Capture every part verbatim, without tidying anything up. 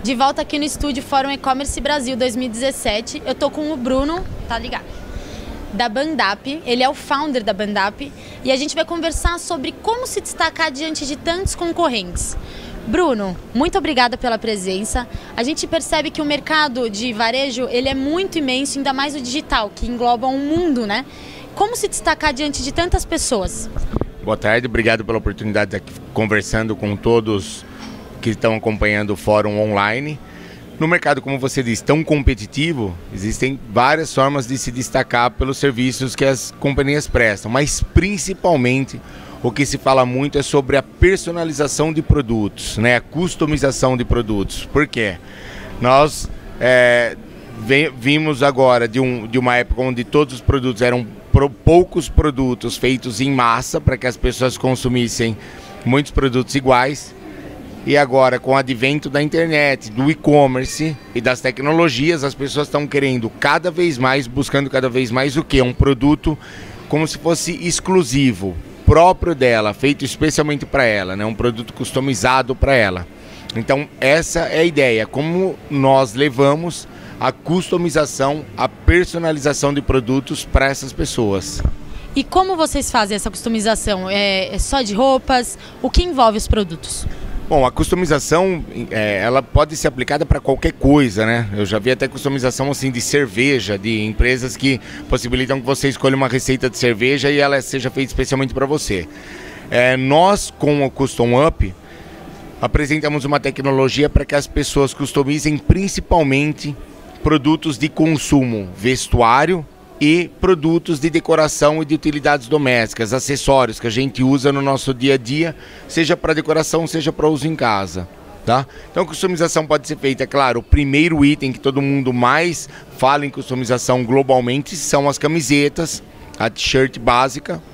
De volta aqui no estúdio Fórum E-Commerce Brasil dois mil e dezessete. Eu tô com o Bruno, tá ligado? Da Bandap, ele é o founder da Bandap e a gente vai conversar sobre como se destacar diante de tantos concorrentes. Bruno, muito obrigada pela presença. A gente percebe que o mercado de varejo ele é muito imenso, ainda mais o digital, que engloba um mundo, né? Como se destacar diante de tantas pessoas? Boa tarde, obrigado pela oportunidade de estar aqui conversando com todos que estão acompanhando o fórum online. No mercado, como você disse, tão competitivo, existem várias formas de se destacar pelos serviços que as companhias prestam, mas principalmente o que se fala muito é sobre a personalização de produtos, né? A customização de produtos. Por quê? Nós é, vimos agora de, um, de uma época onde todos os produtos eram pro, poucos produtos feitos em massa para que as pessoas consumissem muitos produtos iguais. E agora, com o advento da internet, do e-commerce e das tecnologias, as pessoas estão querendo cada vez mais, buscando cada vez mais o quê? Um produto como se fosse exclusivo, próprio dela, feito especialmente para ela, né? Um produto customizado para ela. Então, essa é a ideia, como nós levamos a customização, a personalização de produtos para essas pessoas. E como vocês fazem essa customização? É, é só de roupas? O que envolve os produtos? Bom, a customização, é, ela pode ser aplicada para qualquer coisa, né? Eu já vi até customização assim de cerveja, de empresas que possibilitam que você escolha uma receita de cerveja e ela seja feita especialmente para você. É, nós, com o Custom Up, apresentamos uma tecnologia para que as pessoas customizem principalmente produtos de consumo, vestuário e produtos de decoração e de utilidades domésticas, acessórios que a gente usa no nosso dia a dia, seja para decoração, seja para uso em casa, tá? Então a customização pode ser feita, é claro, o primeiro item que todo mundo mais fala em customização globalmente são as camisetas, a t-shirt básica.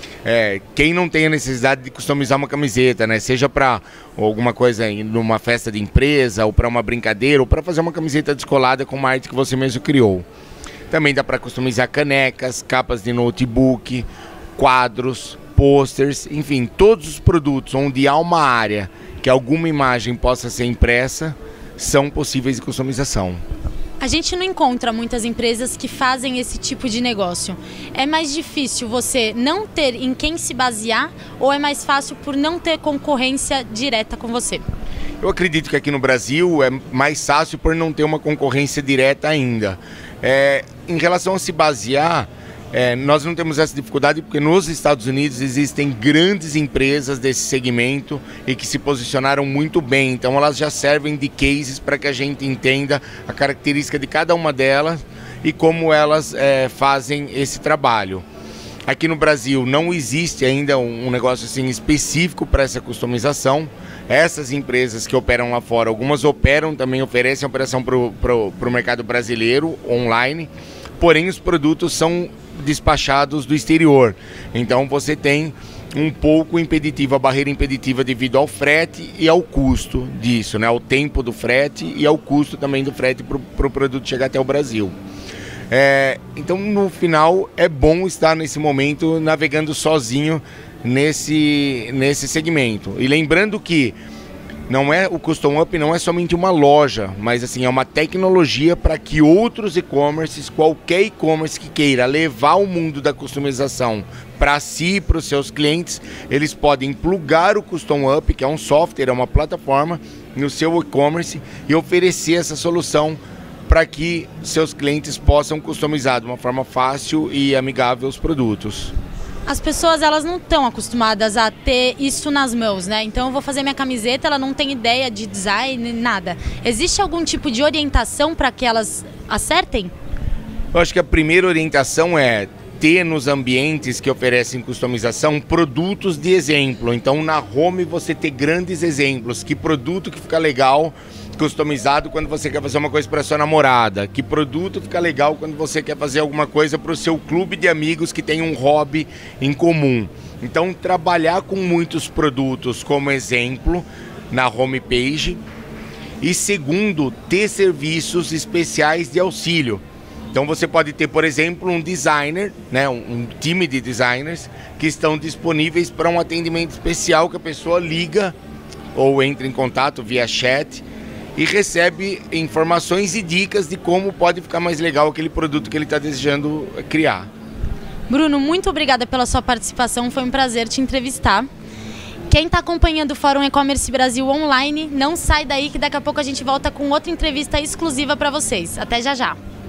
É, quem não tem a necessidade de customizar uma camiseta, né? Seja para alguma coisa em numa festa de empresa, ou para uma brincadeira, ou para fazer uma camiseta descolada com uma arte que você mesmo criou. Também dá para customizar canecas, capas de notebook, quadros, posters, enfim, todos os produtos onde há uma área que alguma imagem possa ser impressa são possíveis de customização. A gente não encontra muitas empresas que fazem esse tipo de negócio. É mais difícil você não ter em quem se basear ou é mais fácil por não ter concorrência direta com você? Eu acredito que aqui no Brasil é mais fácil por não ter uma concorrência direta ainda. É, em relação a se basear, é, nós não temos essa dificuldade porque nos Estados Unidos existem grandes empresas desse segmento e que se posicionaram muito bem. Então elas já servem de cases para que a gente entenda a característica de cada uma delas e como elas é, fazem esse trabalho. Aqui no Brasil não existe ainda um, um negócio assim específico para essa customização. Essas empresas que operam lá fora, algumas operam, também oferecem operação para o mercado brasileiro online, porém os produtos são despachados do exterior. Então você tem um pouco impeditivo, a barreira impeditiva devido ao frete e ao custo disso, né? Ao tempo do frete e ao custo também do frete para o pro produto chegar até o Brasil. É, então no final é bom estar nesse momento navegando sozinho nesse, nesse segmento. E lembrando que não é, o Custom Up não é somente uma loja, mas assim, é uma tecnologia para que outros e-commerces, qualquer e-commerce que queira levar o mundo da customização para si e para os seus clientes, eles podem plugar o Custom Up, que é um software, é uma plataforma, no seu e-commerce e oferecer essa solução para que seus clientes possam customizar de uma forma fácil e amigável os produtos. As pessoas elas não estão acostumadas a ter isso nas mãos, né? Então eu vou fazer minha camiseta, ela não tem ideia de design, nada. Existe algum tipo de orientação para que elas acertem? Eu acho que a primeira orientação é ter nos ambientes que oferecem customização produtos de exemplo. Então na home você ter grandes exemplos, que produto que fica legal customizado quando você quer fazer uma coisa para sua namorada, que produto fica legal quando você quer fazer alguma coisa para o seu clube de amigos que tem um hobby em comum. Então trabalhar com muitos produtos como exemplo na homepage e segundo, ter serviços especiais de auxílio. Então você pode ter, por exemplo, um designer, né, um, um time de designers que estão disponíveis para um atendimento especial que a pessoa liga ou entra em contato via chat e recebe informações e dicas de como pode ficar mais legal aquele produto que ele está desejando criar. Bruno, muito obrigada pela sua participação, foi um prazer te entrevistar. Quem está acompanhando o Fórum E-Commerce Brasil online, não sai daí que daqui a pouco a gente volta com outra entrevista exclusiva para vocês. Até já já!